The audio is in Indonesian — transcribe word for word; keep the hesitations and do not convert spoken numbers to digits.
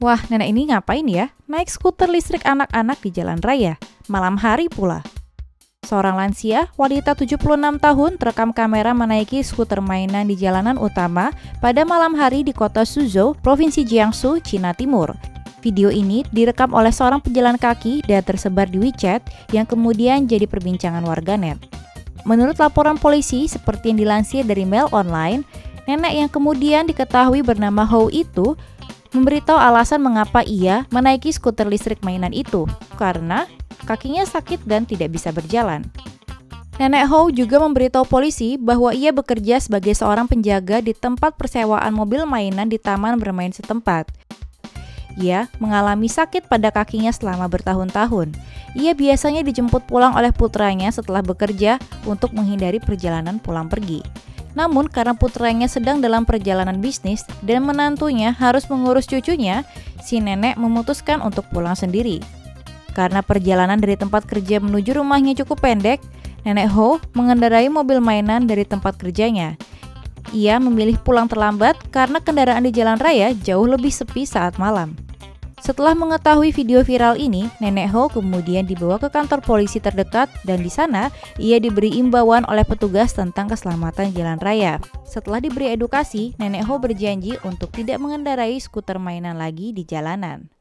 Wah, nenek ini ngapain ya? Naik skuter listrik anak-anak di jalan raya, malam hari pula. Seorang lansia, wanita tujuh puluh enam tahun, terekam kamera menaiki skuter mainan di jalanan utama pada malam hari di kota Suzhou, Provinsi Jiangsu, Cina Timur. Video ini direkam oleh seorang pejalan kaki dan tersebar di WeChat yang kemudian jadi perbincangan warganet. Menurut laporan polisi, seperti yang dilansir dari Mail Online, nenek yang kemudian diketahui bernama Hou itu memberitahu alasan mengapa ia menaiki skuter listrik mainan itu, karena kakinya sakit dan tidak bisa berjalan. Nenek Hou juga memberitahu polisi bahwa ia bekerja sebagai seorang penjaga di tempat persewaan mobil mainan di taman bermain setempat. Ia mengalami sakit pada kakinya selama bertahun-tahun. Ia biasanya dijemput pulang oleh putranya setelah bekerja untuk menghindari perjalanan pulang pergi. Namun karena putranya sedang dalam perjalanan bisnis dan menantunya harus mengurus cucunya, si nenek memutuskan untuk pulang sendiri. Karena perjalanan dari tempat kerja menuju rumahnya cukup pendek, nenek Hou mengendarai mobil mainan dari tempat kerjanya. Ia memilih pulang terlambat karena kendaraan di jalan raya jauh lebih sepi saat malam. Setelah mengetahui video viral ini, nenek Hou kemudian dibawa ke kantor polisi terdekat dan di sana ia diberi imbauan oleh petugas tentang keselamatan jalan raya. Setelah diberi edukasi, nenek Hou berjanji untuk tidak mengendarai skuter mainan lagi di jalanan.